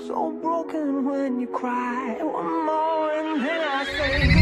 So broken when you cry. One more and then I say